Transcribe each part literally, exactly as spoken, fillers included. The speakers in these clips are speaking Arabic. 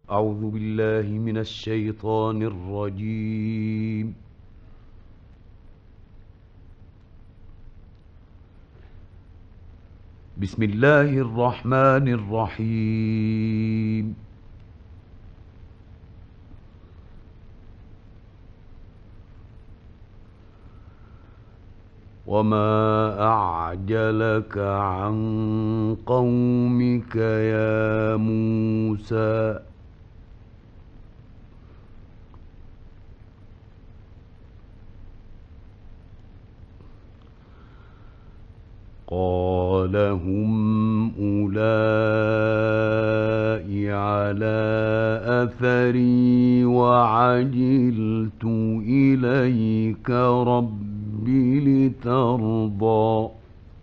أعوذ بالله من الشيطان الرجيم. بسم الله الرحمن الرحيم. وما أعجلك عن قومك يا موسى. قال هم أولئك على أثري وعجلت إليك رب لترضى.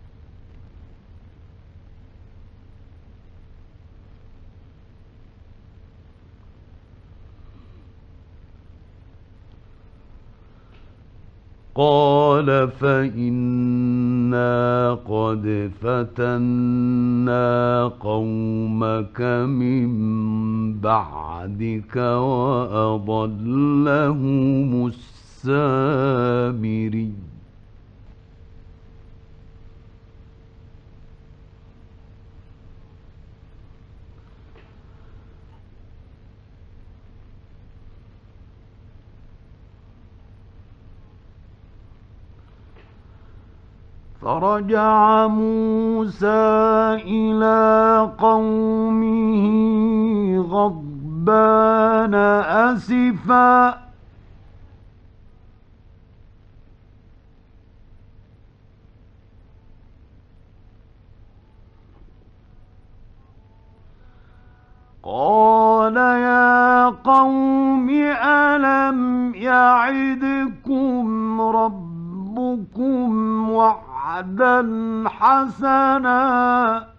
قال فإنا قد فتنا قومك من بعدك وأضلهم السامري. فرجع موسى إلى قومه غضبان أسفا. قال يا قوم ألم يعدكم ربكم وعدا حسنا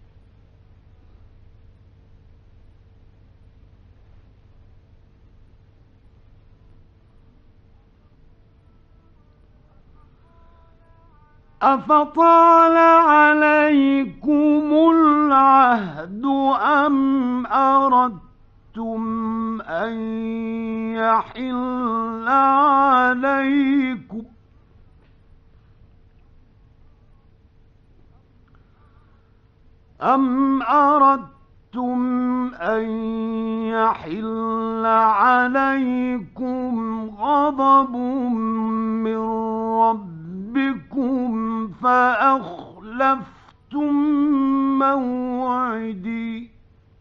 أفطال عليكم العهد أم أردتم أن يحل عليكم أم أردتم أن يحل عليكم غضب من ربكم فأخلفتم موعدي.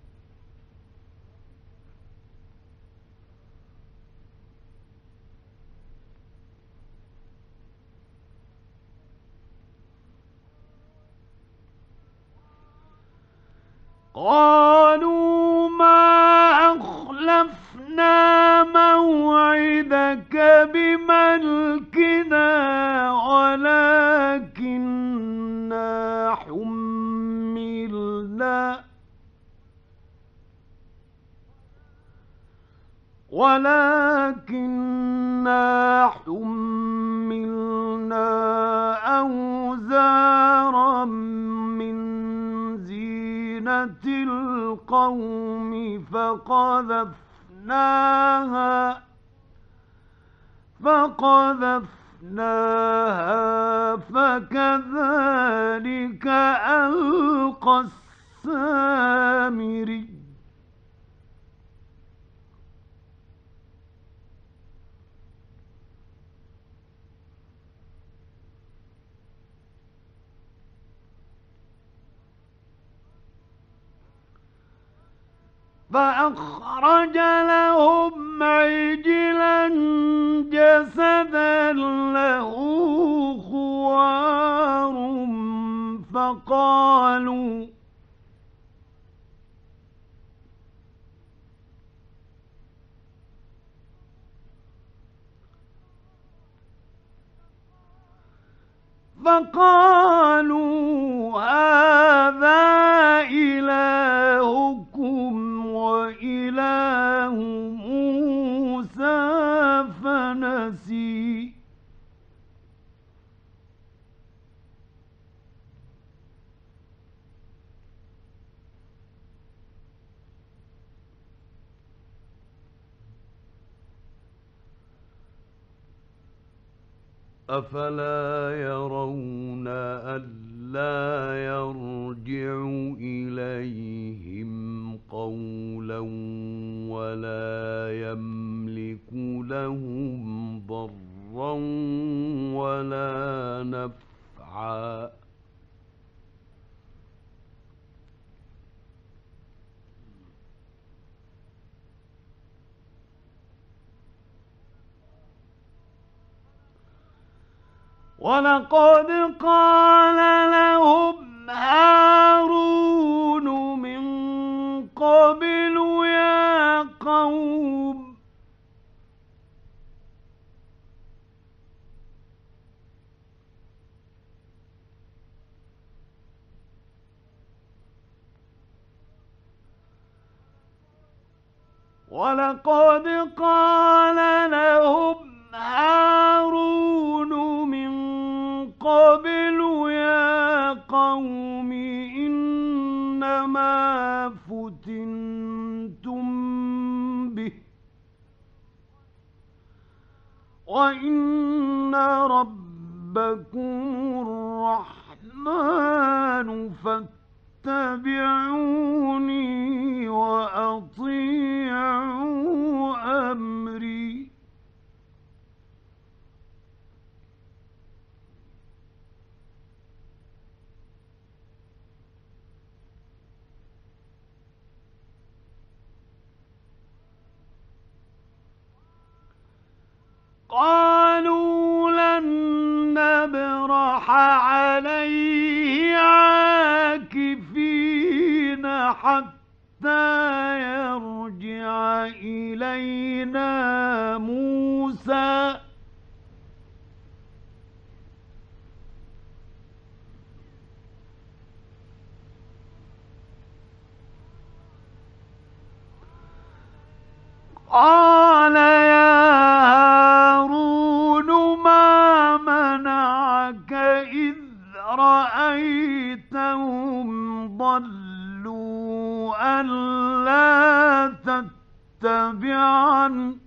قالوا ما أخلفنا موعدك بملكنا ولكننا حملنا ولكننا حملنا أوزارا من زينة القوم فقذفناها فقذفناها فكذلك ألقى السامري. فأخرج لهم عجلا جسدا له خوار فقالوا فقالوا هذا إلهكم وإله موسى فنسي. أفلا يرون ألا يرجع إليهم قولا ولا يملك لهم ضرا ولا نفعا. ولقد قال لهم هارون من قبل يا قوم ولقد قال لهم هارون من قبل يا قوم إنما فتنتم به وإن ربكم الرحمن فاتبعوني وأطيعوا أمري. قالوا لن نبرح عليه عاكفين حتى يرجع إلينا موسى قال يا هارون ما منعك إذ رأيتهم ضلوا ألا تتبعن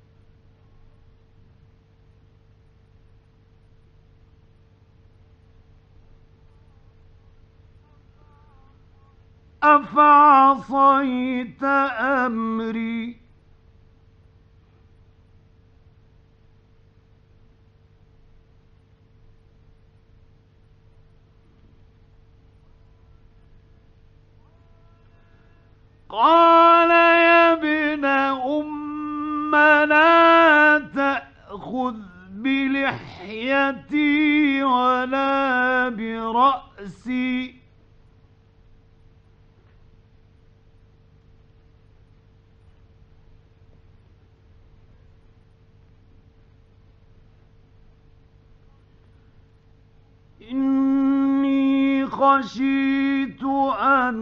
أفعصيت أمري. قال يا ابن أم لا تأخذ بلحيتي ولا برأسي إني خشيت أن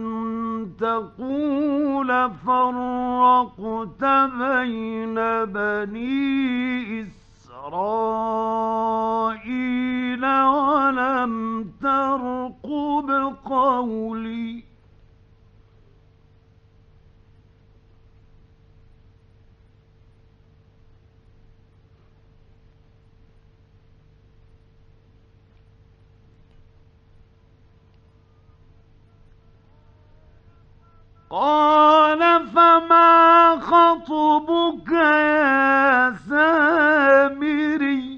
تقول فرقت بين بني إسرائيل ولم ترقب قولي. قال فما خطبك يا سامري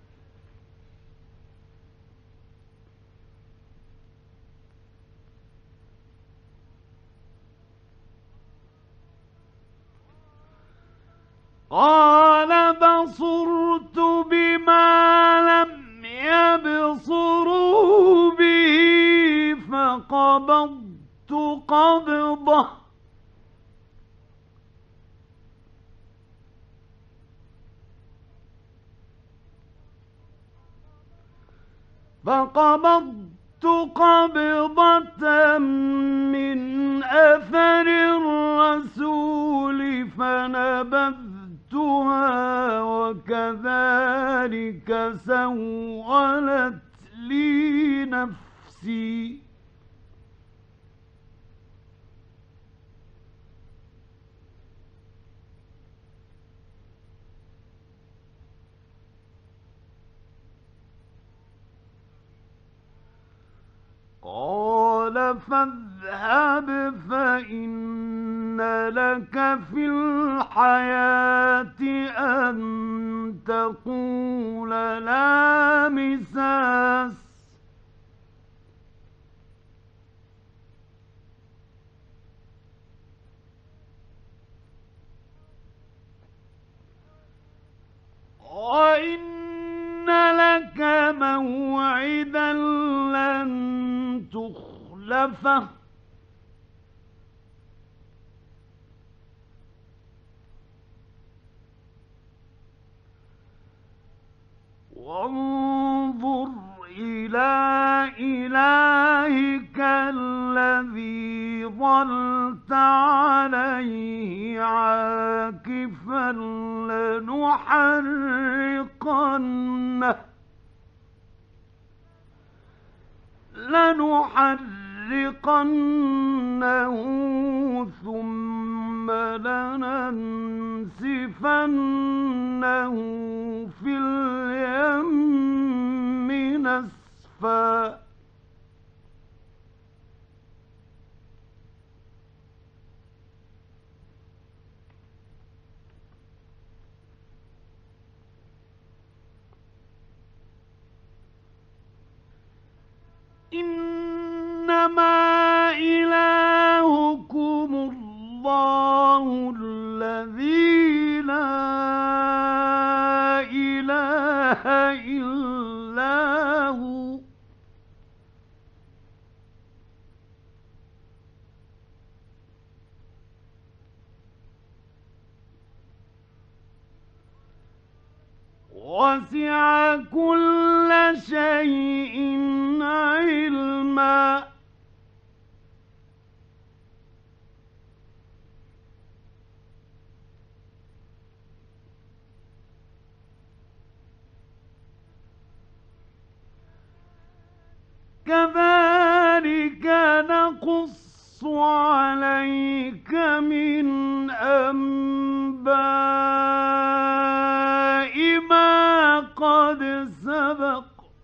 قال بصرت بما لم يبصروا به فقبضت قبضة فقبضت قبضة من أثر الرسول فنبذتها وكذلك سولت لي نفسي. فاذهب فإن لك في الحياة أن تقول لا مساس وإن لك موعدا لن تخلفه وانظر إلى إلهك الذي ظلت عليه عاكفا لنحرقنه لنحرقنه ثم لننسفنه في اليم نسفا إنما إلهكم الله الذي لا إله إلا هو وسع كل شيء علما كذلك نقص عليك من أنباء ما قد سبق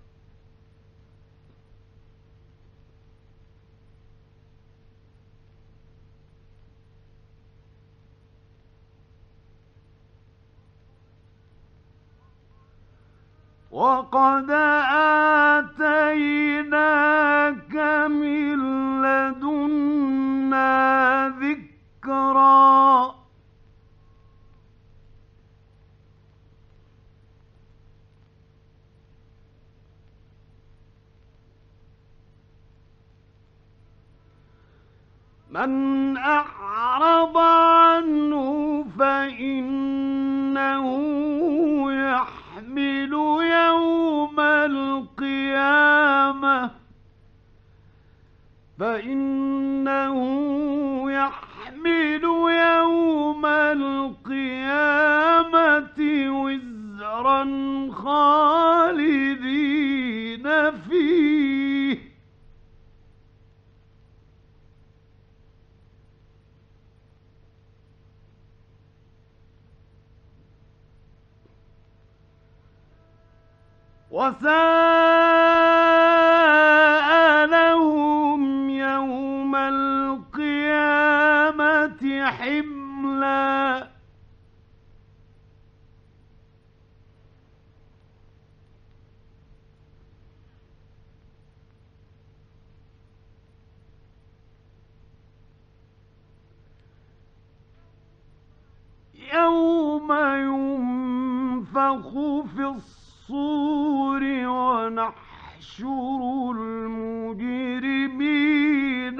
وقد آتيناك من لدنا ذكرا من أعرض عنه فإنه يحمل يوم القيامة فإنه يحمل يوم القيامة وزرا خالدين فيه وساء لهم يوم القيامة حملا يوم ينفخ في الصور ونحشر المجرمين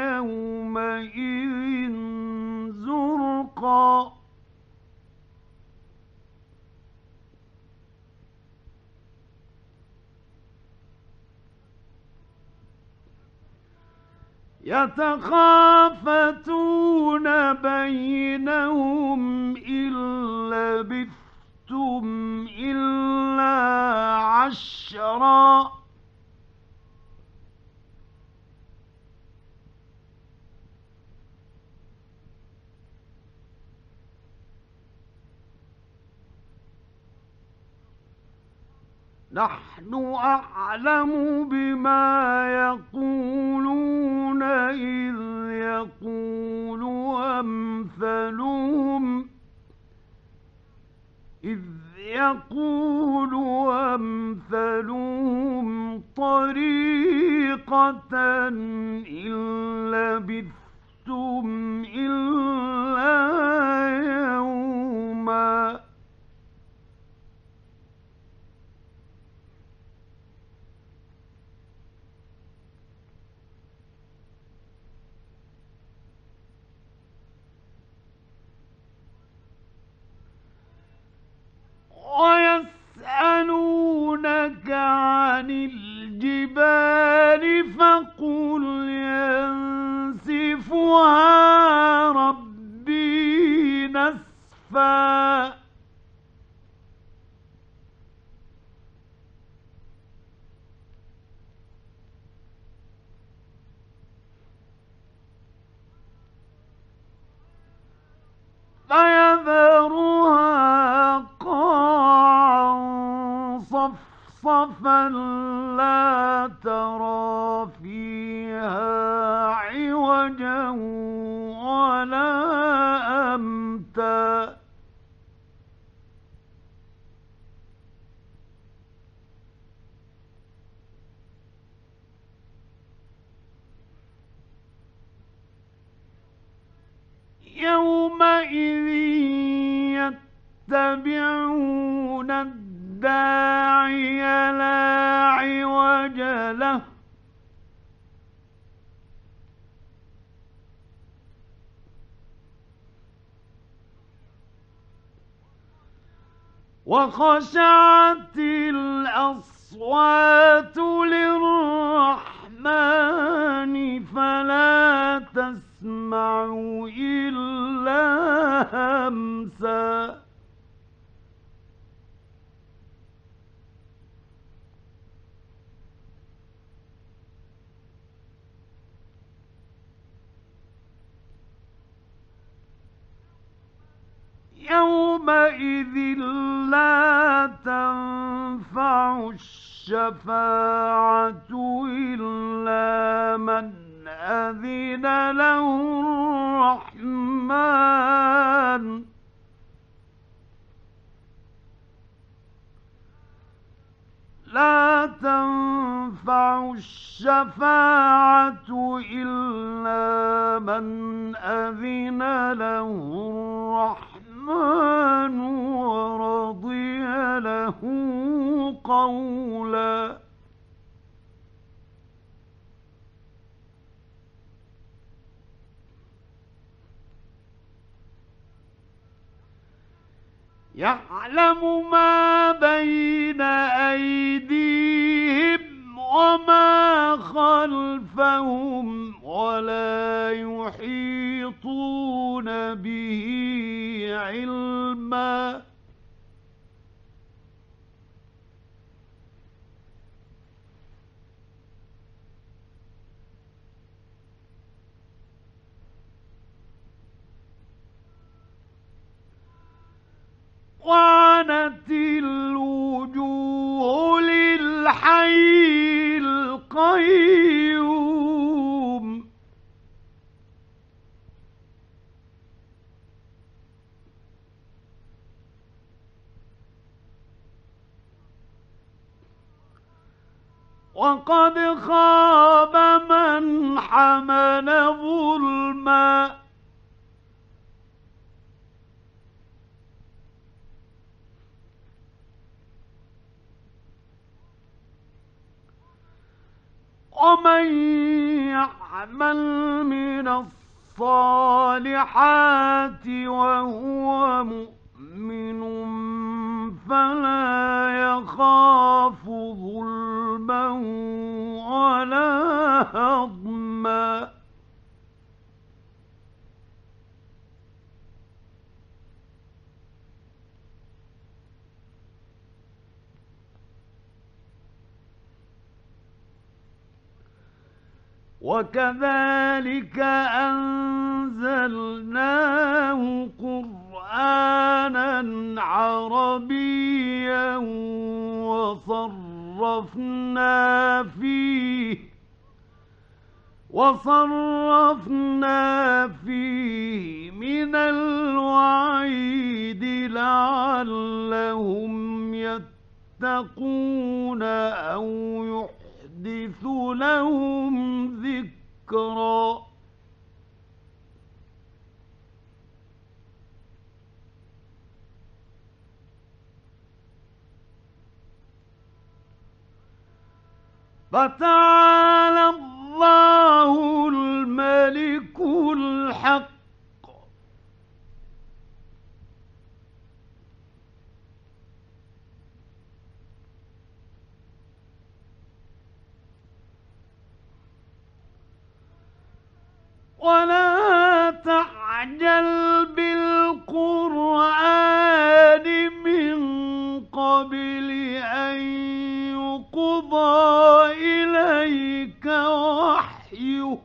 يومئذ زرقا يتخافتون بينهم إن لبثتم إلا عشرا نحن أعلم بما يقولون إذ يقول أمثلهم إذ يقول أمثلهم طريقة إن لبثتم إلا يوما ويسألونك عن الجبال فقل ينسفها ربي نسفا فيذرها قاعا صفصفا لا ترى فيها عوجا ولا أمتا يومئذ يتبعون الداعي لا عوج له وخشعت الأصوات للرحمن فلا تسمع إلا همسا يومئذ لا تنفع الشفاعة إلا من أذن له الرحمن لا تنفع الشفاعة إلا من أذن له الرحمن ورضي له قولا يعلم ما بين أيديهم وما خلفهم ولا يحيطون به علما وعنت الوجوه للحي القيوم وقد خاب من حمل ظلما ومن يعمل من الصالحات وهو مؤمن فلا يخاف ظلما ولا هضما وكذلك أنزلناه قرآنا عربيا وصرفنا فيه وصرفنا فيه من الوعيد لعلهم يتقون أو يحدث لهم ذكرا. فتعالى الله الملك الحق ولا تعجل بالقرآن من قبل أن يقضى إليك وحيه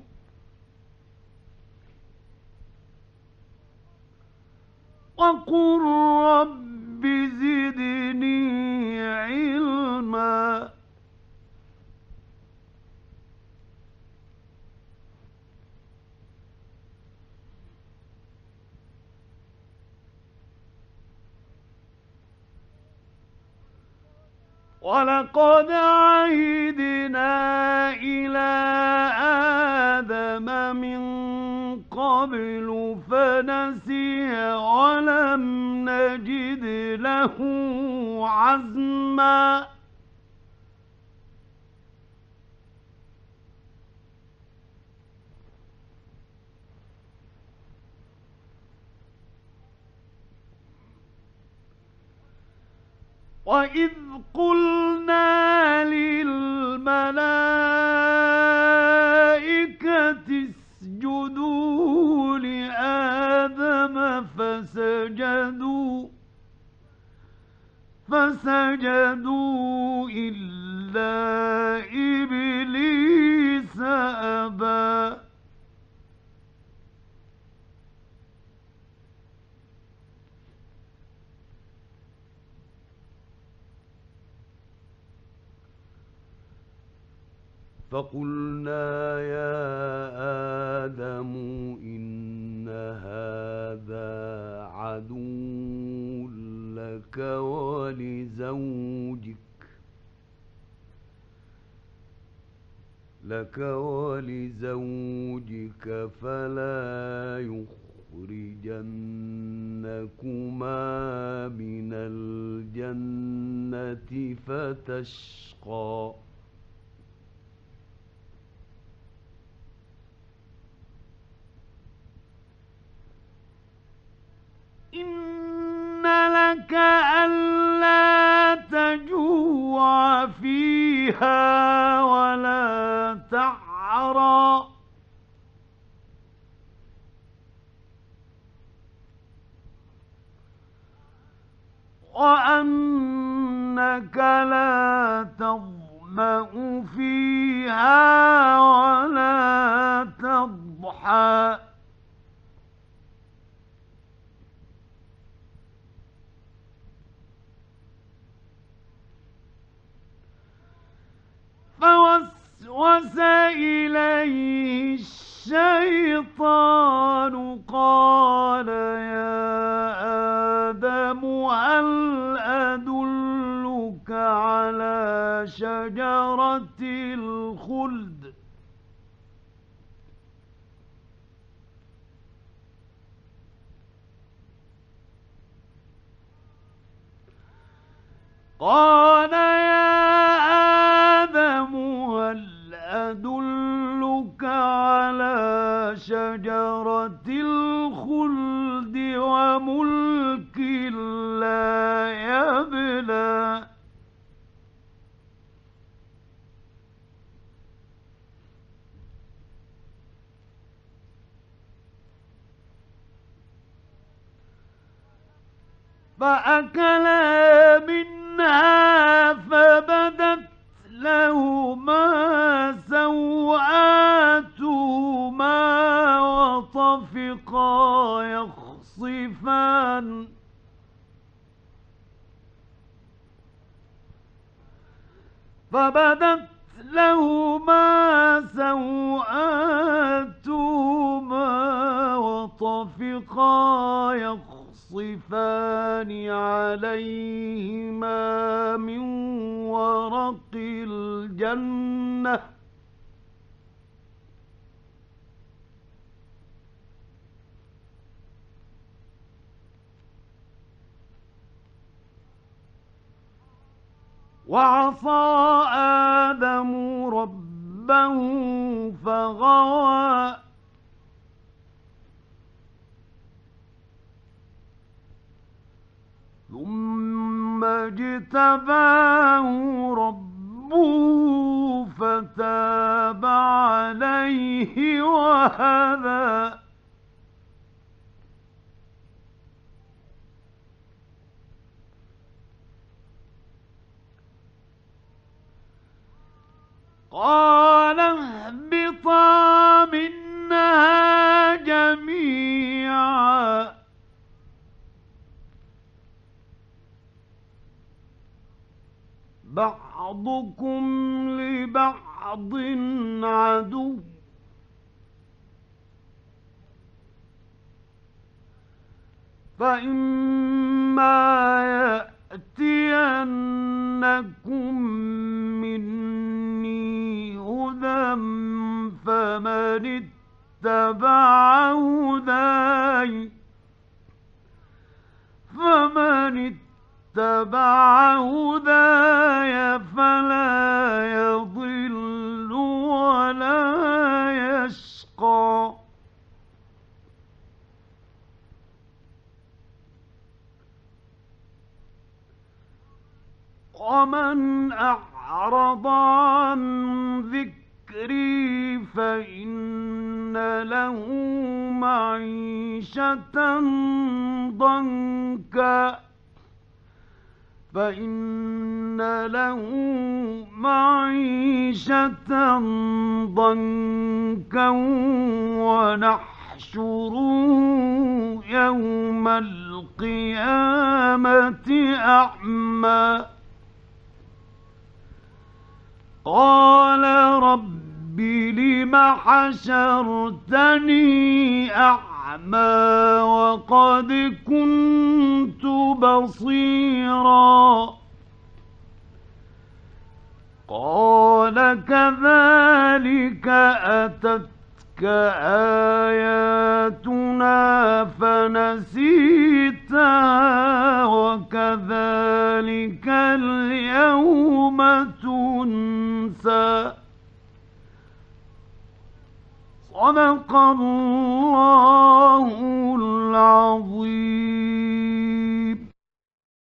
وقل رب زدني علما. ولقد عهدنا إلى آدم من قبل فنسي ولم نجد له عزما. وإذ قلنا للملائكة اسجدوا لآدم فسجدوا فسجدوا إلا إبليس أبى. فقلنا يا آدم إن هذا عدو لك ولزوجك لك ولزوجك فلا يخرجنكما من الجنة فتشقى. إن لك ألا تجوع فيها ولا تعرى وأنك لا تظمأ فيها ولا تضحى. فوسوس إليه الشيطان قال يا آدم هل أدلك على شجرة الخلد قال يا آدم هل أدلك على شجرة الخلد وملك لا يبلى. فأكلا منها فبدت لهما سوآتهما وطفقا يخصفان فبدت لهما سوآتهما وطفقا يخصفان عليهما من ورق الجنة وعصى آدم ربه فغوى ثم اجتباه ربه فتاب عليه وهدى قال اهبطا منها جميعا بعضكم لبعض عدو فإما يأتينكم مني هدى فمن اتبع هداي فمن اتبع هداي فلا يضل ولا يشقى ومن أعرض عن ذكري فإن له معيشة ضنكا فإن له معيشة ضنكا ونحشره يوم القيامة أعمى قال رب لم حشرتني أعمى وقد كنت بصيرا قال كذلك أتتك آياتنا فنسيتها وكذلك اليوم تنسى صدق الله